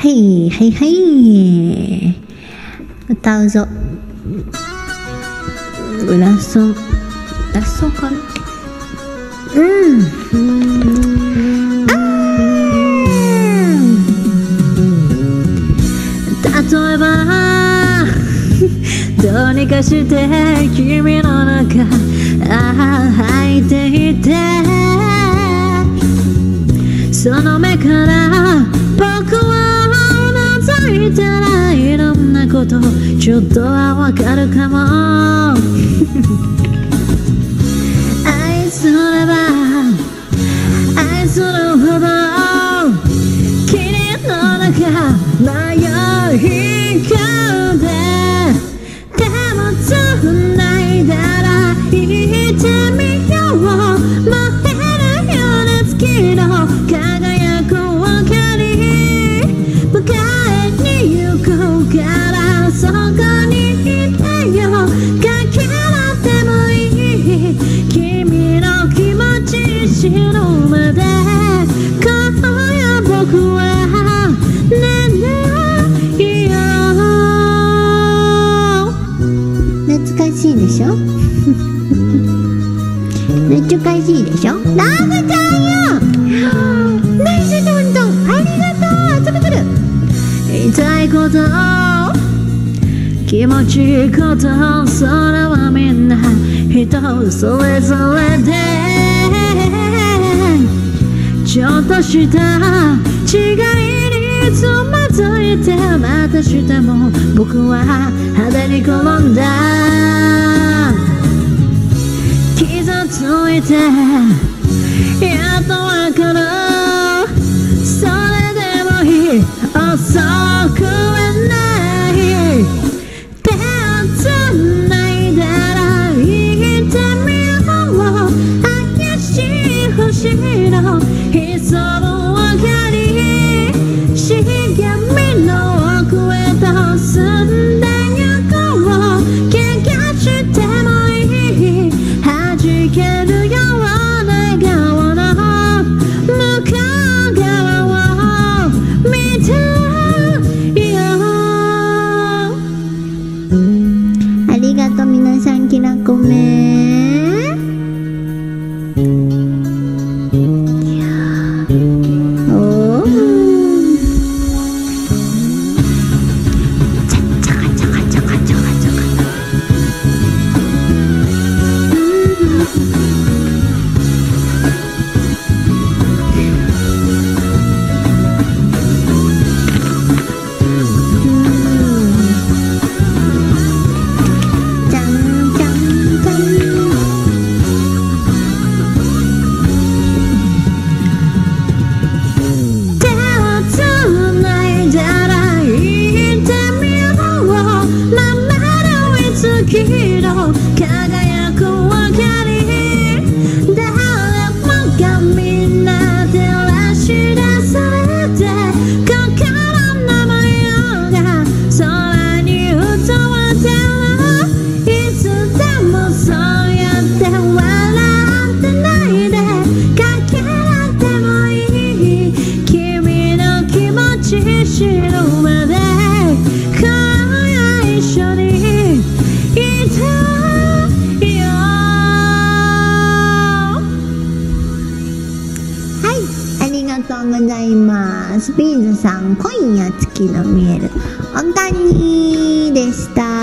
はいはいはい、歌うぞ。ラストかな。例えばどうにかして君の中入っていて、その目から僕は覗いたらいろんなことちょっとはわかるかも愛すれば愛するほど君の中迷い込んで、でも繋いだら言ってみよう。燃えるような月の輝く明かり迎えに行こうからそこにいてよ。かけらってもいい君の気持ち知るまで今夜僕は寝ないよ。懐かしいでしょ懐かしいでしょ。ラブちゃんよナイストントンありがとう。つるつる言いたいこと気持ちいいことそれはみんな人それぞれで、ちょっとした違いにつまずいてまたしても僕は派手に転んだ。傷ついてやっとわかる。それでもいい遅くはない手を繋いだら言ってみよう。怪しい星の潜む明かり茂みの奥へと進んでゆこう。怪我してもいい弾けるような顔の向こう側を見てよ。ありがとう皆さん、きなこめおーチャチャカチャカチャカチャカチャカ輝く明かり誰もがみんな照らし出されて心の模様が空に歌わってる。いつでもそうやって笑ってないでかけらってもいい君の気持ち知るまで今夜一緒にいてよ。はい、ありがとうございます。ビーズさん、今夜月の見えるお谷でした。